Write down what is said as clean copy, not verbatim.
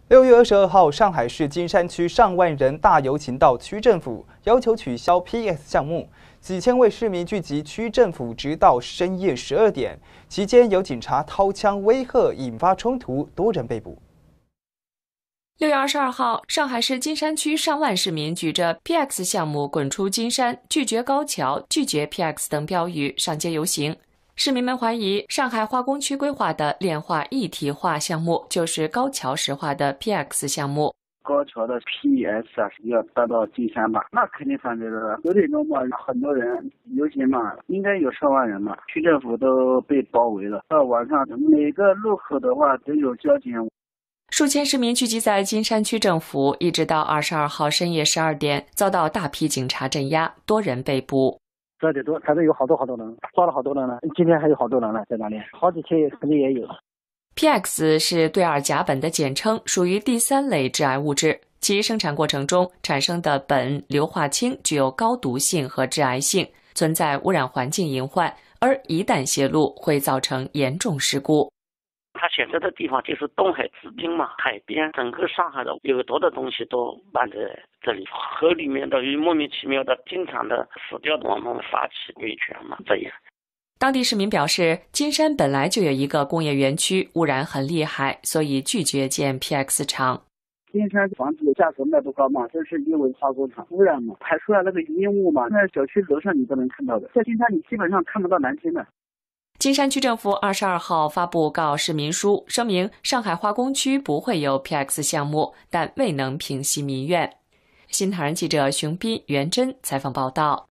6月22号，上海市金山区上万人大游行到区政府，要求取消 PX 项目。几千位市民聚集区政府，直到深夜12点。期间有警察掏枪威吓，引发冲突，多人被捕。 6月22号，上海市金山区上万市民举着 PX 项目滚出金山、拒绝高桥、拒绝 PX 等标语上街游行。市民们怀疑上海化工区规划的炼化一体化项目就是高桥石化的 PX 项目。 高桥的 PS 要搬到金山吧，那肯定反对的。9点钟嘛，很多人游行嘛，应该有上万人嘛，区政府都被包围了。到晚上每个路口的话都有交警。 数千市民聚集在金山区政府，一直到22号深夜12点，遭到大批警察镇压，多人被捕。 12点多，反正有好多人，抓了好多人了。今天还有好多人了在那里，好几天肯定也有。 PX 是对二甲苯的简称，属于第3类致癌物质，其生产过程中产生的苯硫化氢具有高毒性和致癌性，存在污染环境隐患，而一旦泄露会造成严重事故。 他选择的地方就是东海紫金嘛，海边，整个上海的有多的东西都办在这里。河里面的莫名其妙的经常的死掉的，我们发起维权嘛，这样。 当地市民表示，金山本来就有一个工业园区，污染很厉害，所以拒绝建 PX 厂。 金山房子价格卖不高嘛，就是因为化工厂污染嘛，排出来那个烟雾嘛，在小区楼上你都能看到的，在金山你基本上看不到蓝天的。 金山区政府22号发布告示民书，声明上海化工区不会有 PX 项目，但未能平息民怨。新唐人记者熊斌、袁真采访报道。